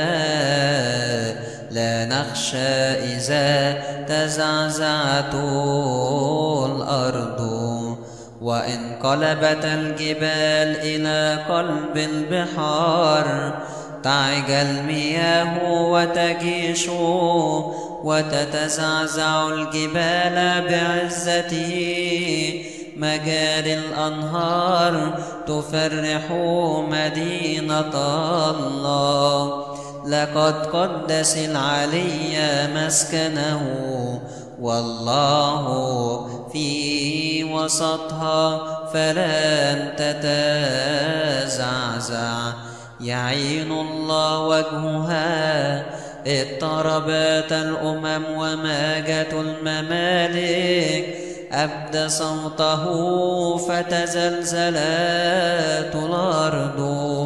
لا نخشى إذا تزعزعت الأرض، وإن قلبت الجبال إلى قلب البحار. تعج المياه وتجيش وتتزعزع الجبال بعزته، مجاري الأنهار تفرح مدينة الله. لقد قدس العلي مسكنه، والله في وسطها فلن تتزعزع. يعين الله وجهها، اضطربت الأمم وماجت الممالك، أبدى صوته فتزلزلت الأرض.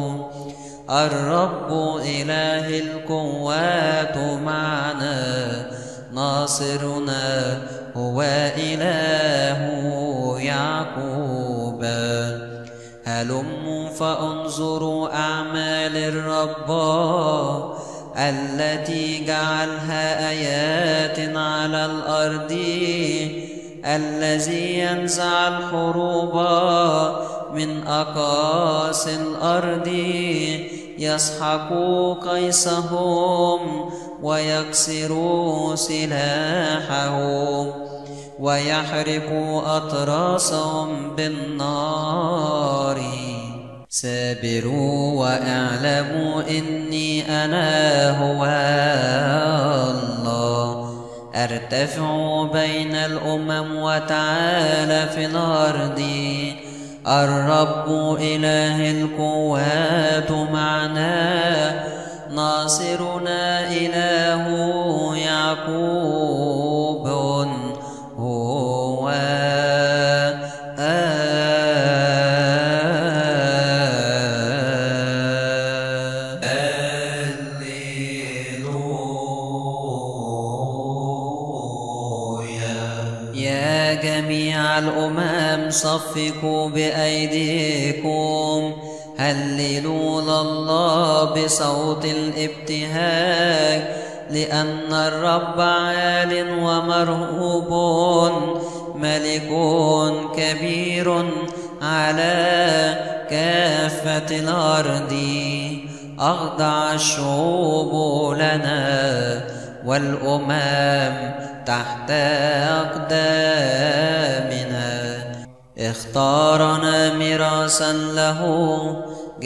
الرب إله القوات معنا، ناصرنا هو إله يعقوب. هلموا فانظروا أعمال الرب التي جعلها آيات على الأرض، الذي ينزع الحروب من أقاصي الأرض، يسحق قيسهم ويكسر سلاحهم، ويحرق أطراسهم بالنار. سابروا واعلموا إني أنا هو الله، أرتفع بين الأمم وتعالى في الأرض. الرب إله القوات معنا، ناصرنا إله يعقوب هو. يا جميع الأمم صفقوا بأيديكم، هللوا لله بصوت الابتهاج، لأن الرب عال ومرهوب، ملك كبير على كافة الأرض. أخضع الشعوب لنا والأمم تحت أقدامنا. اختارنا ميراثا له،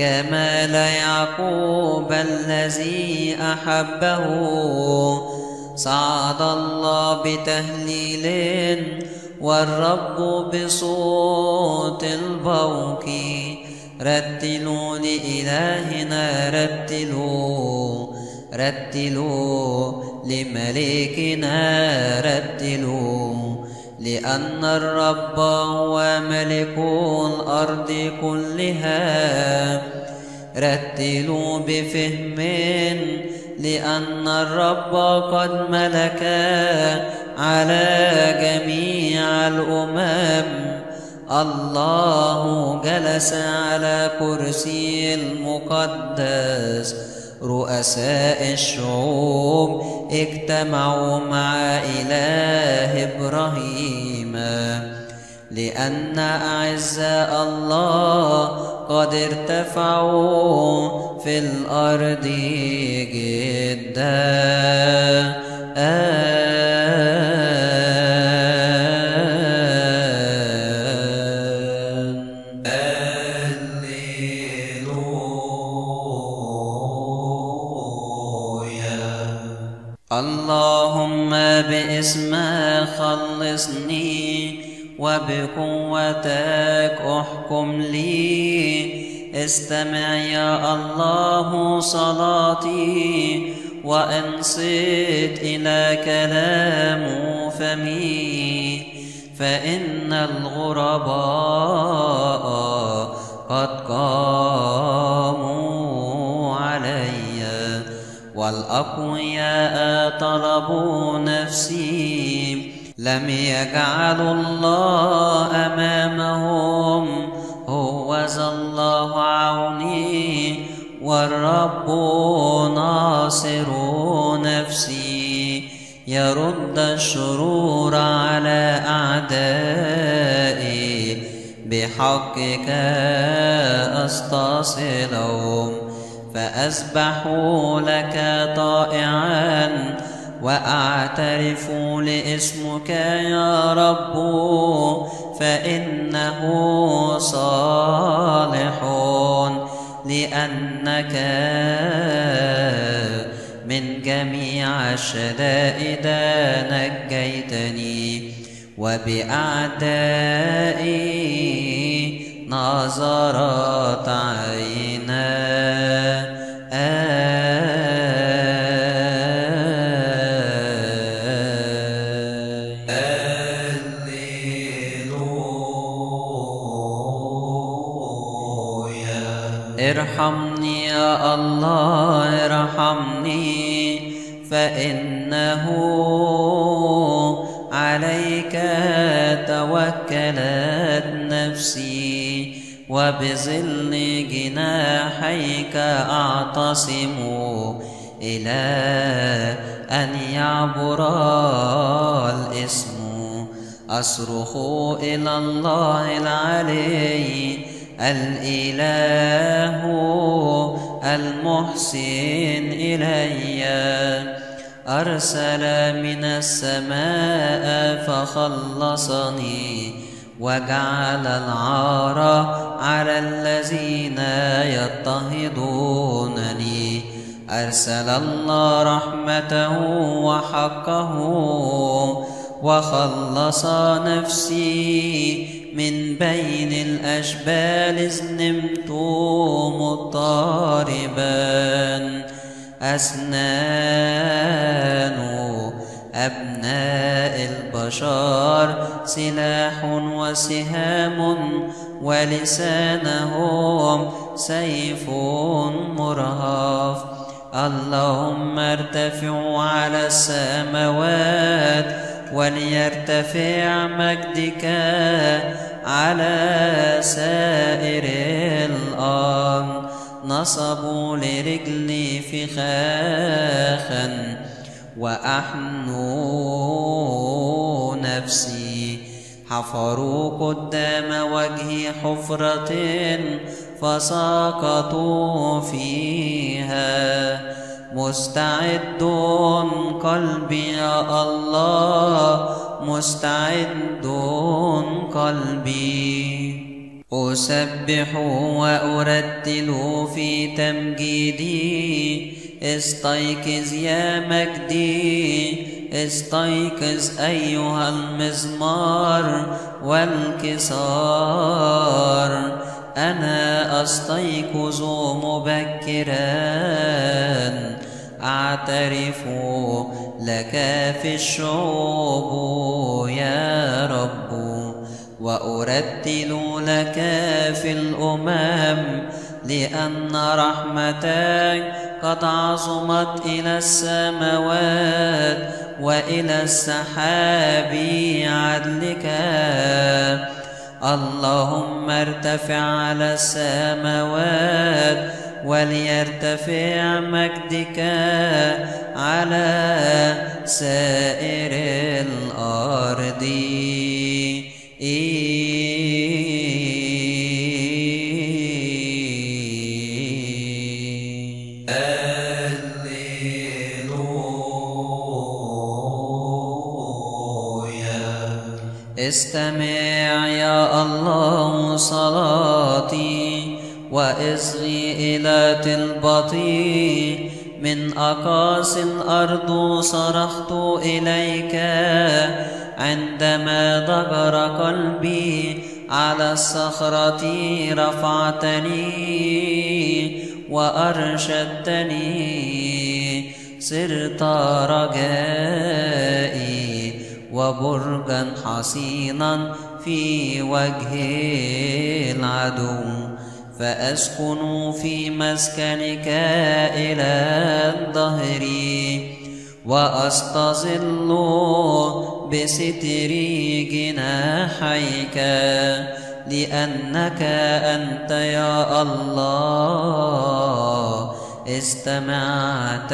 جمال يعقوب الذي أحبه. صعد الله بتهليل والرب بصوت البوق. رتلوا لإلهنا، رتلوا رتلوا لملكنا، رتلوا لأن الرب هو ملك الأرض كلها. رتلوا بفهم لأن الرب قد ملك على جميع الأمم. الله جلس على كرسي المقدس. رؤساء الشعوب اجتمعوا مع إله إبراهيم، لأن أعزاء الله قد ارتفعوا في الأرض جدا. اللهم باسمك خلصني، وبقوتك احكم لي. استمع يا الله صلاتي، وانصت إلى كلام فمي. فإن الغرباء قد قاموا علي، والأقوياء طلبوا نفسي. لم يجعلوا الله أمامهم، هوذا الله عوني، والرب ناصر نفسي. يرد الشرور على أعدائي، بحقك أستصلهم. فأسبح لك طائعا، وأعترف لاسمك يا رب، فإنه صالح. لأنك من جميع الشدائد نجيتني، وبأعدائي نظرت عينا. ارحمني يا الله، ارحمني، فإنه عليك توكلت نفسي. وبظل جناحيك أعتصم، إلى أن يعبر الإثم. أصرخ إلى الله العلي، الإله المحسن إلي. أرسل من السماء فخلصني، وجعل العار على الذين يضطهدونني. أرسل الله رحمته وحقه، وخلص نفسي من بين الأشبال. إذ نمت مضطربا، أسنان أبناء البشر سلاح وسهام، ولسانهم سيف مرهف. اللهم ارتفع على السماوات، وليرتفع مجدك على سائر الأرض. نصبوا لرجلي فخاخا، وأحنوا نفسي. حفروا قدام وجهي حفرة، فسقطوا فيها. مستعد قلبي يا الله، مستعد قلبي. أسبح وأرتل في تمجيدي، استيقظ يا مجدي، استيقظ أيها المزمار والكسار. أنا أستيقظ مبكرا، أعترف لك في الشعوب يا رب، وأرتل لك في الأمم، لأن رحمتك قد عظمت إلى السماوات، وإلى السحاب عدلك. اللهم ارتفع على السماوات، وليرتفع مجدك على سائر الأرض. استمع يا الله صلاتي، وإصغي إلى طلبتي. من أقاصي الأرض صرخت إليك، عندما ضجر قلبي على الصخرة رفعتني وأرشدتني. صرت رجائي وبرجا حصينا في وجه العدو، فأسكن في مسكنك إلى الدهر، وأستظل بستر جناحيك، لأنك أنت يا الله استمعت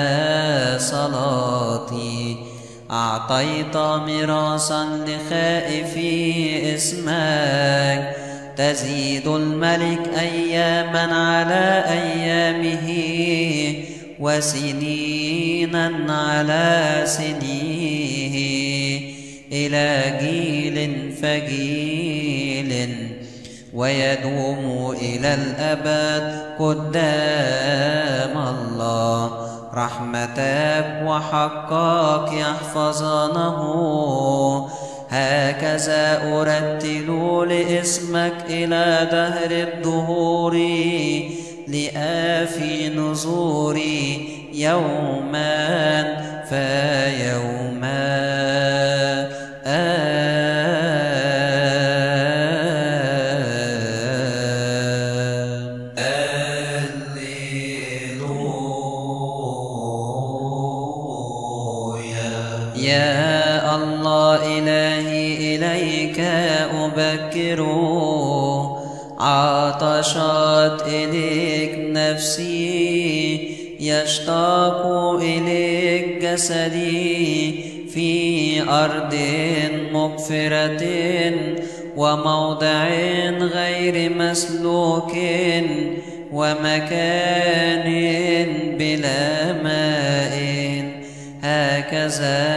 صلاتي. أعطيت ميراثا لخائفي اسمك، تزيد الملك أياما على أيامه، وسنينا على سنيه، إلى جيل فجيل، ويدوم إلى الأبد قدام الله. رحمتك وحقك يحفظانه، هكذا أرتل لاسمك إلى دهر الدهور، لآفي نزوري يوما فيوما. يا الله إلهي إليك أبكر، عطشت إليك نفسي، يشتاق إليك جسدي، في أرض مغفرة وموضع غير مسلوك، ومكان بلا ماء. هكذا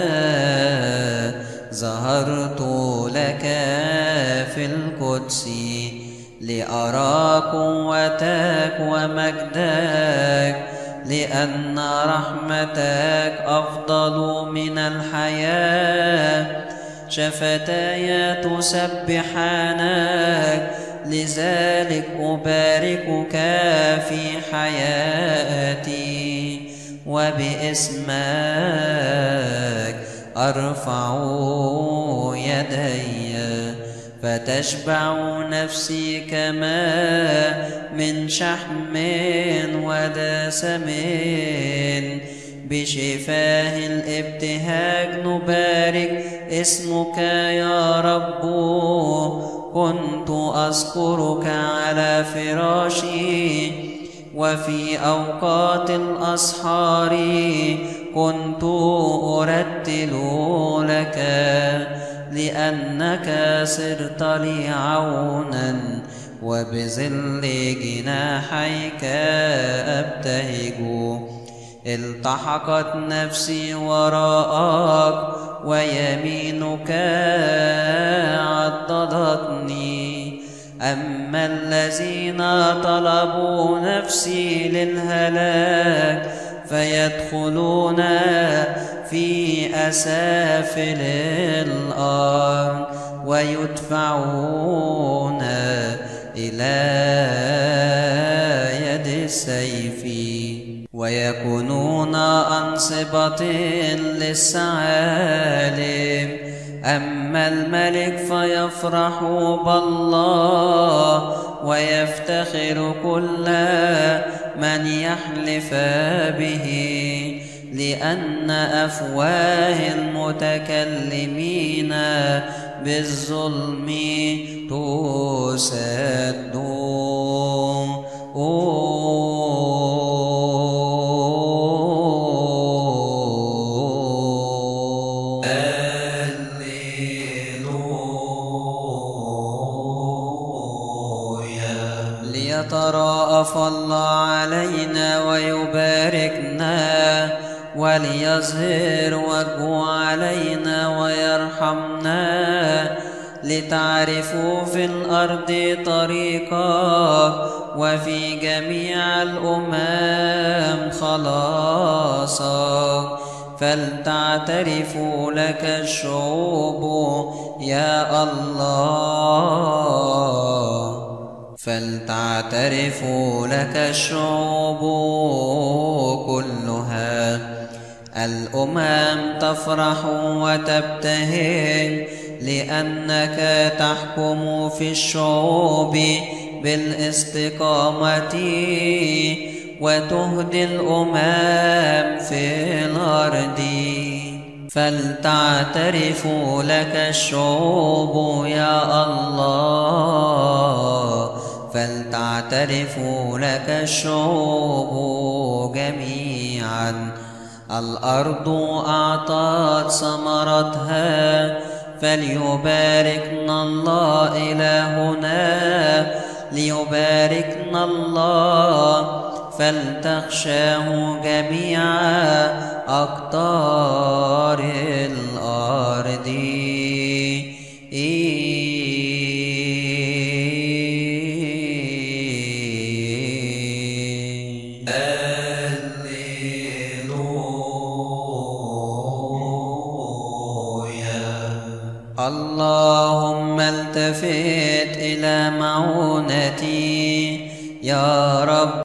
ظهرت لك في القدس، لأرى قوتك ومجدك، لأن رحمتك أفضل من الحياة. شفتاي تسبحانك، لذلك أباركك في حياتي، وباسمك أرفع يدي، فتشبع نفسي كما من شحم ودسم. بشفاه الابتهاج نبارك اسمك يا رب. كنت أذكرك على فراشي، وفي أوقات الأسحار كنت أرتل لك، لأنك صرت لي عونا، وبظل جناحيك أبتهج. التحقت نفسي وراءك، ويمينك عضدتني. أما الذين طلبوا نفسي للهلاك فيدخلون في أسافل الأرض ويدفعون إلى يد السيف ويكونون أنصبة للثعالب. أما الملك فيفرح بالله ويفتخر كل من يحلف به، لأن أفواه المتكلمين بالظلم تسد. ليتراءف الله علينا ويباركنا وليظهر وجهه علينا ويرحمنا، لتعرفوا في الأرض طريقا وفي جميع الأمم خلاصا. فلتعترفوا لك الشعوب يا الله، فلتعترفوا لك الشعوب كلها. الأمم تفرح وتبتهج لأنك تحكم في الشعوب بالاستقامة وتهدي الأمم في الأرض. فلتعترفوا لك الشعوب يا الله، فلتعترفوا لك الشعوب جميعا. الأرض أعطت ثمرتها، فليباركنا الله إلهنا، ليباركنا الله. فلتخشاه جميع أقطار الأرض. اللهم التفت إلى معونتي يا رب.